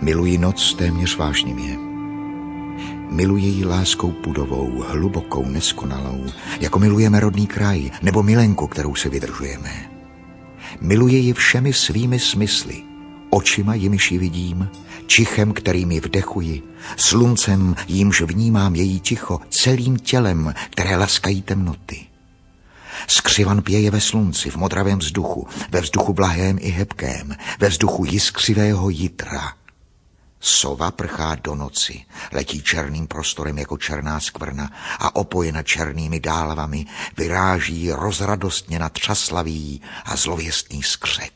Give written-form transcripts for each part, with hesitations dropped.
Miluji noc téměř vášnivě. Miluji ji láskou pudovou, hlubokou, neskonalou, jako milujeme rodný kraj nebo milenku, kterou se vydržujeme. Miluji ji všemi svými smysly, očima, jimiž ji vidím, čichem, kterým ji vdechuji, sluncem, jímž vnímám její ticho, celým tělem, které laskají temnoty. Skřivan pěje ve slunci, v modravém vzduchu, ve vzduchu blahém i hebkém, ve vzduchu jiskřivého jitra. Sova prchá do noci, letí černým prostorem jako černá skvrna a opojena černými dálvami vyráží rozradostně na třaslavý a zlověstný skřek.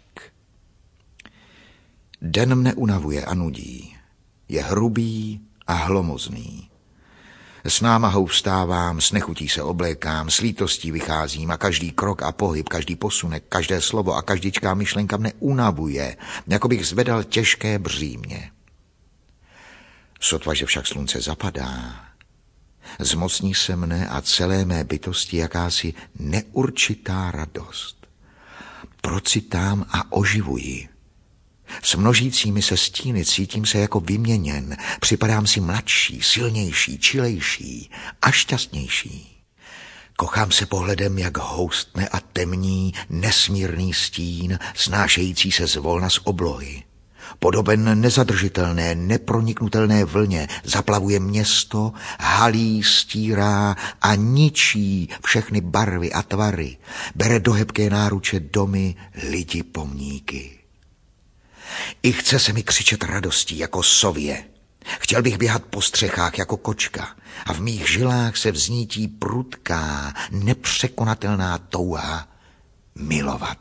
Den mne unavuje a nudí, je hrubý a hlomozný. S námahou vstávám, s nechutí se oblékám, s lítostí vycházím a každý krok a pohyb, každý posunek, každé slovo a každičká myšlenka mne unavuje, jako bych zvedal těžké břímě. Sotva, že však slunce zapadá, zmocní se mne a celé mé bytosti jakási neurčitá radost. Procitám a oživuji. S množícími se stíny cítím se jako vyměněn, připadám si mladší, silnější, čilejší a šťastnější. Kochám se pohledem, jak houstne a temní nesmírný stín, snášející se zvolna z oblohy. Podoben nezadržitelné, neproniknutelné vlně zaplavuje město, halí, stírá a ničí všechny barvy a tvary. Bere do hebké náruče domy, lidi, pomníky. I chce se mi křičet radostí jako sově. Chtěl bych běhat po střechách jako kočka a v mých žilách se vznítí prudká, nepřekonatelná touha milovat.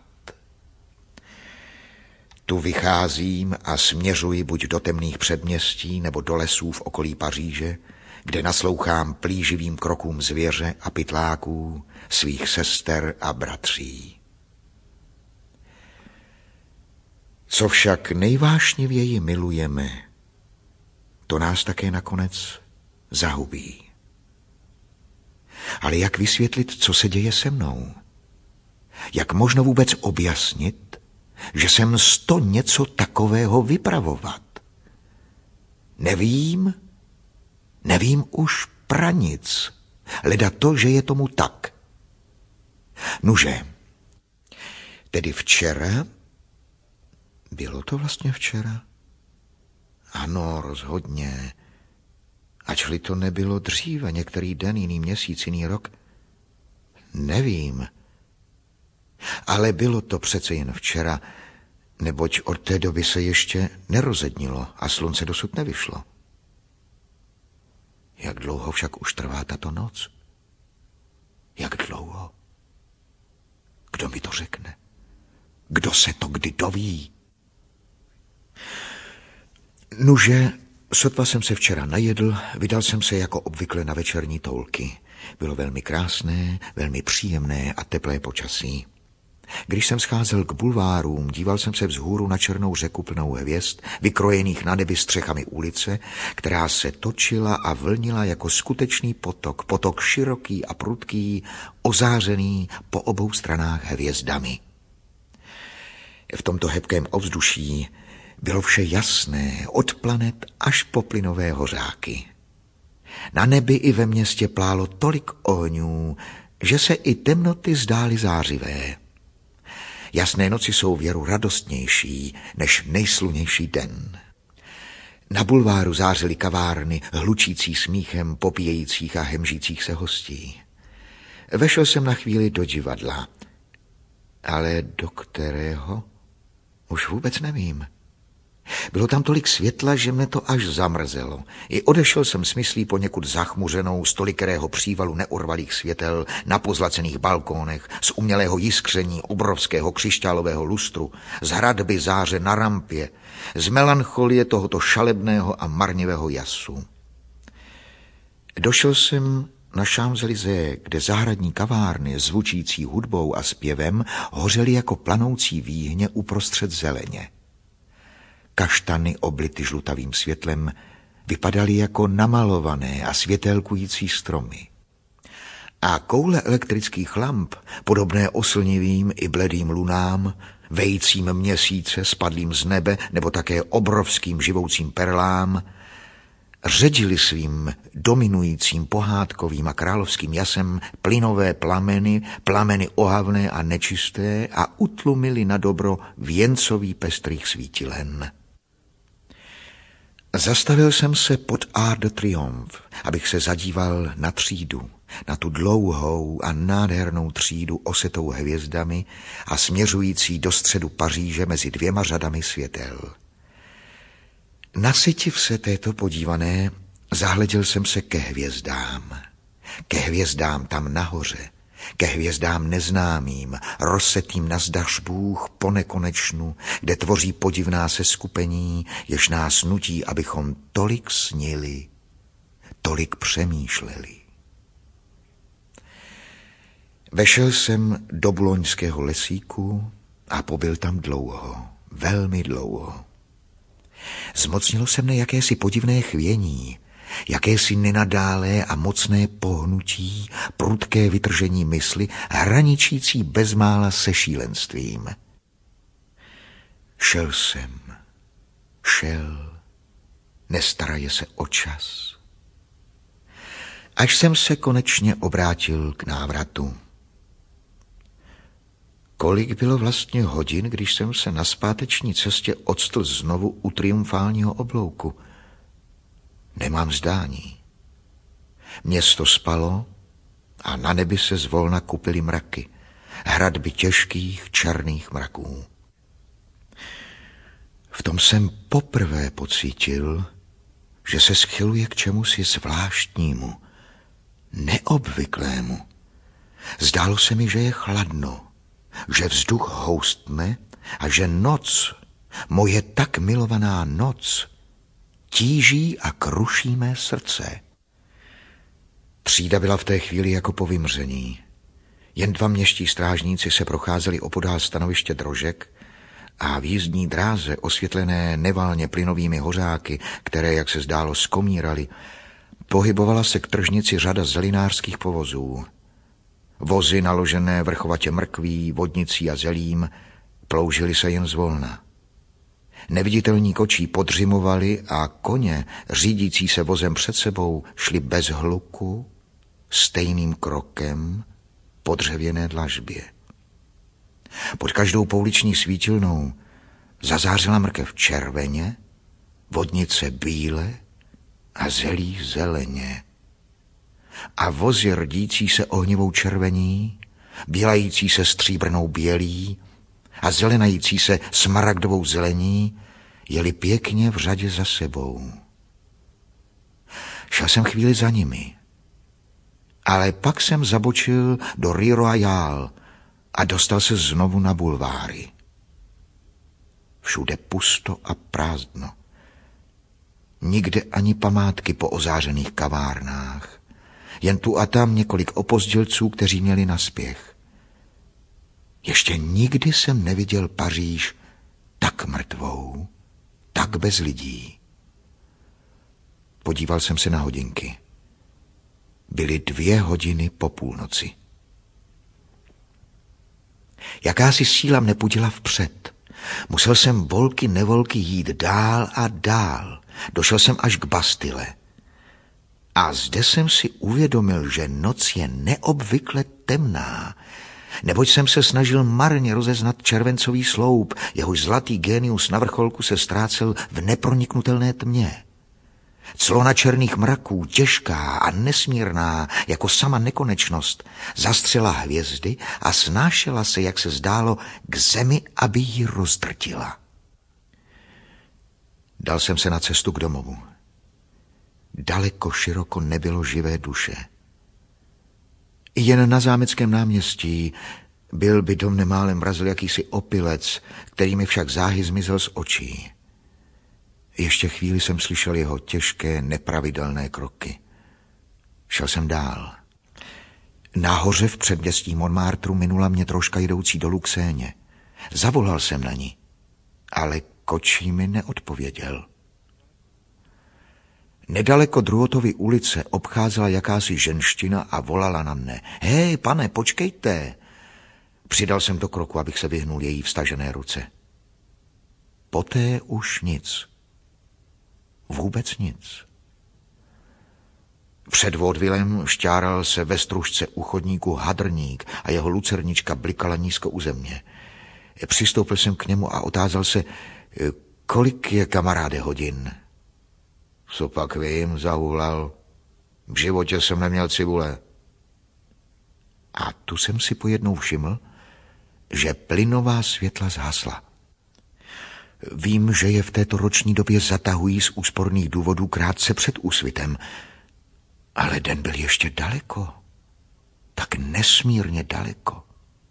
Tu vycházím a směřuji buď do temných předměstí nebo do lesů v okolí Paříže, kde naslouchám plíživým krokům zvěře a pytláků, svých sester a bratří. Co však nejvášnivěji milujeme, to nás také nakonec zahubí. Ale jak vysvětlit, co se děje se mnou? Jak možno vůbec objasnit, že jsem sto něco takového vypravovat? Nevím už pranic, leda to, že je tomu tak. Nuže, tedy včera, bylo to vlastně včera? Ano, rozhodně. Ačli to nebylo dříve, některý den, jiný měsíc, jiný rok. Nevím. Ale bylo to přece jen včera, neboť od té doby se ještě nerozednilo a slunce dosud nevyšlo. Jak dlouho však už trvá tato noc? Jak dlouho? Kdo mi to řekne? Kdo se to kdy doví? Nuže, sotva jsem se včera najedl, vydal jsem se jako obvykle na večerní toulky. Bylo velmi krásné, velmi příjemné a teplé počasí. Když jsem scházel k bulvárům, díval jsem se vzhůru na černou řeku plnou hvězd, vykrojených na nebi střechami ulice, která se točila a vlnila jako skutečný potok, potok široký a prudký, ozářený po obou stranách hvězdami. V tomto hebkém ovzduší bylo vše jasné, od planet až po plynové hořáky. Na nebi i ve městě plálo tolik ohňů, že se i temnoty zdály zářivé. Jasné noci jsou věru radostnější než nejslunnější den. Na bulváru zářily kavárny, hlučící smíchem popíjejících a hemžících se hostí. Vešel jsem na chvíli do divadla, ale do kterého? Už vůbec nevím. Bylo tam tolik světla, že mne to až zamrzelo. I odešel jsem s myslí poněkud zachmuřenou z tolikerého přívalu neurvalých světel na pozlacených balkónech, z umělého jiskření obrovského křišťálového lustru, z hradby záře na rampě, z melancholie tohoto šalebného a marnivého jasu. Došel jsem na Champs-Élysées, kde zahradní kavárny zvučící hudbou a zpěvem hořely jako planoucí výhně uprostřed zeleně. Kaštany oblity žlutavým světlem vypadaly jako namalované a světélkující stromy. A koule elektrických lamp, podobné oslnivým i bledým lunám, vejcím měsíce spadlým z nebe nebo také obrovským živoucím perlám, ředili svým dominujícím pohádkovým a královským jasem plynové plameny ohavné a nečisté a utlumili na dobro věncový pestrých svítilen. Zastavil jsem se pod Arc de Triomphe, abych se zadíval na třídu, na tu dlouhou a nádhernou třídu osetou hvězdami a směřující do středu Paříže mezi dvěma řadami světel. Nasytiv se této podívané, zahleděl jsem se ke hvězdám tam nahoře, ke hvězdám neznámým, rozsetým na zdařbůch po nekonečnu, kde tvoří podivná seskupení, jež nás nutí, abychom tolik snili, tolik přemýšleli. Vešel jsem do Buloňského lesíku a pobyl tam dlouho, velmi dlouho. Zmocnilo se mne jakési podivné chvění, jakési nenadálé a mocné pohnutí, prudké vytržení mysli, hraničící bezmála se šílenstvím. Šel jsem, nestaraje se o čas. Až jsem se konečně obrátil k návratu. Kolik bylo vlastně hodin, když jsem se na zpáteční cestě octl znovu u triumfálního oblouku? Nemám zdání. Město spalo a na nebi se zvolna kupily mraky, hradby těžkých černých mraků. V tom jsem poprvé pocítil, že se schyluje k čemusi zvláštnímu, neobvyklému. Zdálo se mi, že je chladno, že vzduch houstne a že noc, moje tak milovaná noc, tíží a kruší mé srdce. Třída byla v té chvíli jako po vymření. Jen dva městští strážníci se procházeli opodál stanoviště drožek a v jízdní dráze, osvětlené nevalně plynovými hořáky, které, jak se zdálo, skomíraly, pohybovala se k tržnici řada zelinářských povozů. Vozy naložené vrchovatě mrkví, vodnicí a zelím ploužily se jen zvolna. Neviditelní kočí podřimovali a koně, řídící se vozem před sebou, šli bez hluku, stejným krokem po dřevěné dlažbě. Pod každou pouliční svítilnou zazářila mrkev červeně, vodnice bíle a zelí zeleně. A vozy rdící se ohnivou červení, bělající se stříbrnou bělí a zelenající se smaragdovou zelení jeli pěkně v řadě za sebou. Šel jsem chvíli za nimi, ale pak jsem zabočil do Rue Royale a dostal se znovu na bulváry. Všude pusto a prázdno. Nikde ani památky po ozářených kavárnách. Jen tu a tam několik opozdělců, kteří měli naspěch. Ještě nikdy jsem neviděl Paříž tak mrtvou, tak bez lidí. Podíval jsem se na hodinky. Byly 2 hodiny po půlnoci. Jakási síla mne pudila vpřed. Musel jsem volky nevolky jít dál a dál. Došel jsem až k Bastille. A zde jsem si uvědomil, že noc je neobvykle temná, neboť jsem se snažil marně rozeznat červencový sloup, jehož zlatý génius na vrcholku se ztrácel v neproniknutelné tmě. Clona černých mraků, těžká a nesmírná, jako sama nekonečnost, zastřela hvězdy a snášela se, jak se zdálo, k zemi, aby ji rozdrtila. Dal jsem se na cestu k domovu. Daleko široko nebylo živé duše. Jen na Zámeckém náměstí byl by dom nemálem mrazil jakýsi opilec, který mi však záhy zmizel z očí. Ještě chvíli jsem slyšel jeho těžké, nepravidelné kroky. Šel jsem dál. Nahoře v předměstí Montmartru minula mě troška jdoucí dolů k Séně. Zavolal jsem na ní, ale kočí mi neodpověděl. Nedaleko Druotovy ulice obcházela jakási ženština a volala na mne. Hej, pane, počkejte. Přidal jsem do kroku, abych se vyhnul její vstažené ruce. Poté už nic. Vůbec nic. Před vodvilem šťáral se ve stružce u chodníku hadrník a jeho lucernička blikala nízko u země. Přistoupil jsem k němu a otázal se, kolik je, kamaráde, hodin? Co pak vím, zahuhlal. V životě jsem neměl cibule. A tu jsem si pojednou všiml, že plynová světla zhasla. Vím, že je v této roční době zatahují z úsporných důvodů krátce před úsvitem, ale den byl ještě daleko. Tak nesmírně daleko.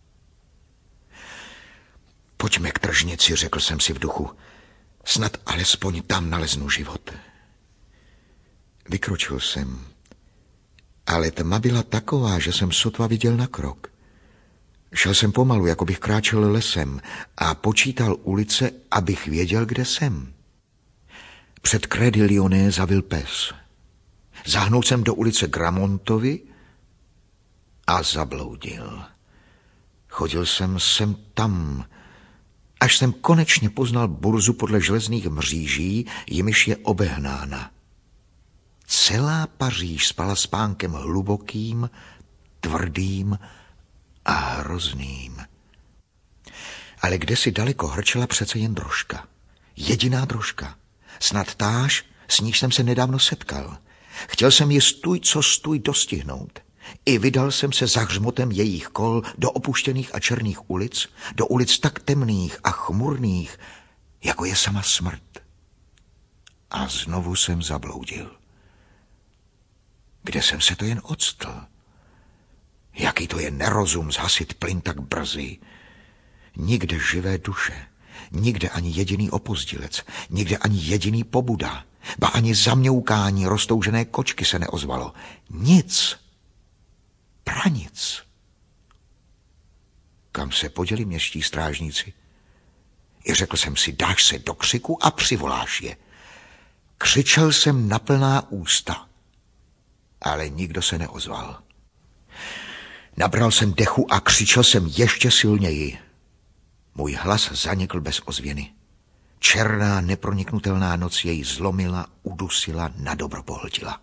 Pojďme k tržnici, řekl jsem si v duchu. Snad alespoň tam naleznu život. Vykročil jsem, ale tma byla taková, že jsem sotva viděl na krok. Šel jsem pomalu, jako bych kráčel lesem a počítal ulice, abych věděl, kde jsem. Před Crédit Lyonnais zavil pes. Zahnul jsem do ulice Gramontovi a zabloudil. Chodil jsem sem tam, až jsem konečně poznal burzu podle železných mříží, jimiž je obehnána. Celá Paříž spala spánkem hlubokým, tvrdým a hrozným. Ale kdesi daleko hrčela přece jen drožka. Jediná drožka. Snad táž, s níž jsem se nedávno setkal. Chtěl jsem ji stůj co stůj dostihnout. I vydal jsem se za hřmotem jejich kol do opuštěných a černých ulic, do ulic tak temných a chmurných, jako je sama smrt. A znovu jsem zabloudil. Kde jsem se to jen octl? Jaký to je nerozum zhasit plyn tak brzy. Nikde živé duše, nikde ani jediný opozdilec, nikde ani jediný pobuda, ba ani zamňoukání roztoužené kočky se neozvalo. Nic. Pranic. Kam se poděli městští strážníci? I řekl jsem si, dáš se do křiku a přivoláš je. Křičel jsem na plná ústa, ale nikdo se neozval. Nabral jsem dechu a křičel jsem ještě silněji. Můj hlas zanikl bez ozvěny. Černá, neproniknutelná noc jej zlomila, udusila, nadobro pohltila.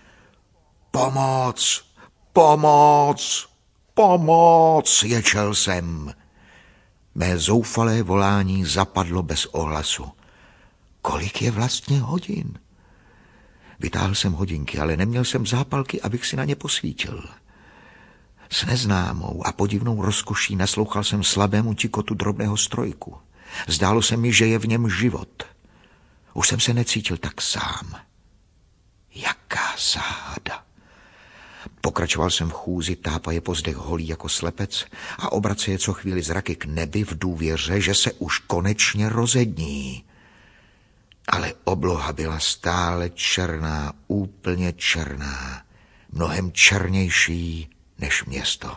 Pomoc! Pomoc! Pomoc! Ječel jsem. Mé zoufalé volání zapadlo bez ohlasu. Kolik je vlastně hodin? Vytáhl jsem hodinky, ale neměl jsem zápalky, abych si na ně posvítil. S neznámou a podivnou rozkoší naslouchal jsem slabému tikotu drobného strojku. Zdálo se mi, že je v něm život. Už jsem se necítil tak sám. Jaká záhada. Pokračoval jsem v chůzi, tápaje po zdech holý jako slepec a obraceje co chvíli zraky k nebi v důvěře, že se už konečně rozední. Ale obloha byla stále černá, úplně černá, mnohem černější než město.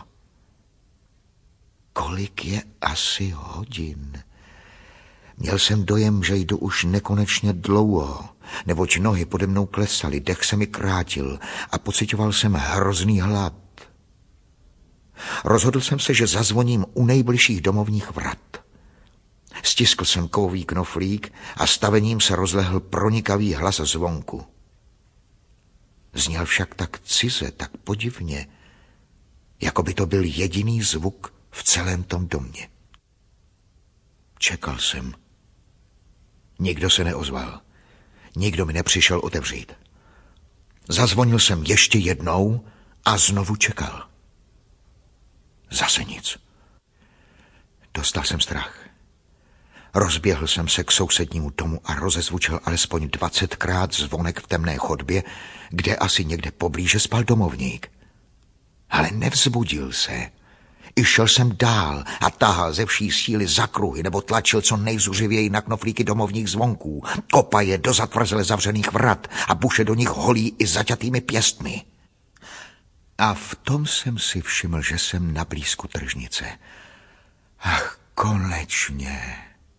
Kolik je asi hodin? Měl jsem dojem, že jdu už nekonečně dlouho, neboť nohy pode mnou klesaly, dech se mi krátil a pocitoval jsem hrozný hlad. Rozhodl jsem se, že zazvoním u nejbližších domovních vrat. Stiskl jsem kovový knoflík a stavením se rozlehl pronikavý hlas zvonku. Zněl však tak cize, tak podivně, jako by to byl jediný zvuk v celém tom domě. Čekal jsem. Nikdo se neozval. Nikdo mi nepřišel otevřít. Zazvonil jsem ještě jednou a znovu čekal. Zase nic. Dostal jsem strach. Rozběhl jsem se k sousednímu domu a rozezvučil alespoň 20krát zvonek v temné chodbě, kde asi někde poblíže spal domovník. Ale nevzbudil se. I šel jsem dál a tahal ze vší síly za kruhy nebo tlačil co nejzuřivěji na knoflíky domovních zvonků, kopaje do zatvrzele zavřených vrat a buše do nich holí i zaťatými pěstmi. A v tom jsem si všiml, že jsem na blízku tržnice. Ach, konečně.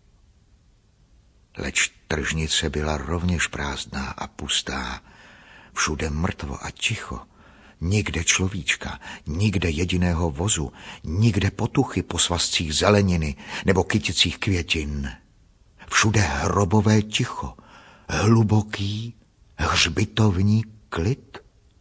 Leč tržnice byla rovněž prázdná a pustá. Všude mrtvo a ticho. Nikde človíčka, nikde jediného vozu, nikde potuchy po svazcích zeleniny nebo kyticích květin. Všude hrobové ticho, hluboký hřbitovní klid.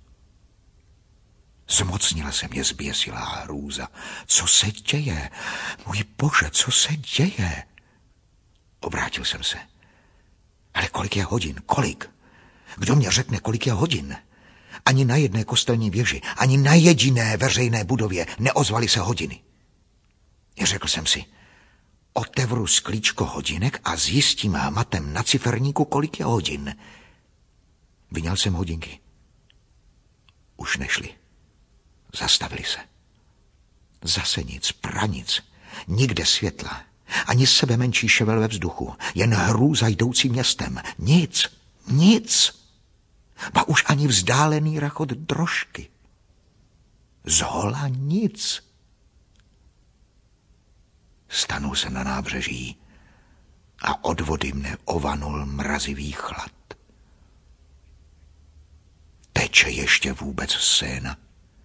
Zmocnila se mě zběsilá hrůza. Co se děje? Můj Bože, co se děje? Obrátil jsem se. Ale kolik je hodin? Kolik? Kdo mě řekne, kolik je hodin? Ani na jedné kostelní věži, ani na jediné veřejné budově neozvaly se hodiny. Řekl jsem si, otevřu sklíčko hodinek a zjistím hmatem na ciferníku, kolik je hodin. Vyňal jsem hodinky. Už nešli. Zastavili se. Zase nic, pranic, nikde světla, ani sebe menší ševel ve vzduchu, jen hrůza jdoucí městem. Nic, nic. Ba už ani vzdálený rachot drožky. Zhola nic. Stanul se na nábřeží a od vody mne ovanul mrazivý chlad. Teče ještě vůbec Séna?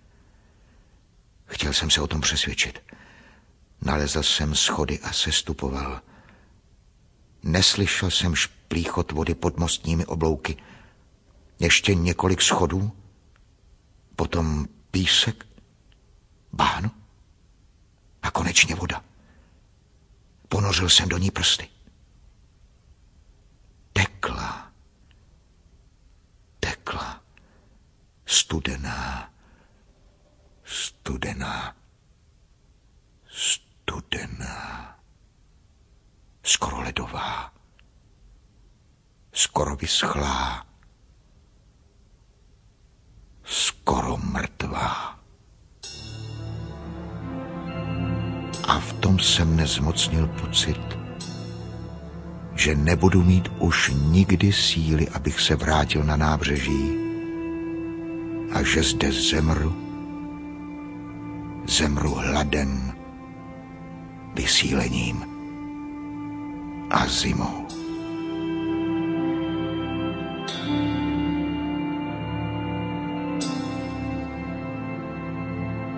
Chtěl jsem se o tom přesvědčit. Nalezl jsem schody a sestupoval. Neslyšel jsem šplíchot vody pod mostními oblouky. Ještě několik schodů, potom písek, bahno a konečně voda. Ponořil jsem do ní prsty. Tekla, tekla, studená, studená, studená, skoro ledová, skoro vyschlá, skoro mrtvá. A v tom se mne zmocnil pocit, že nebudu mít už nikdy síly, abych se vrátil na nábřeží a že zde zemru hladem, vysílením a zimou.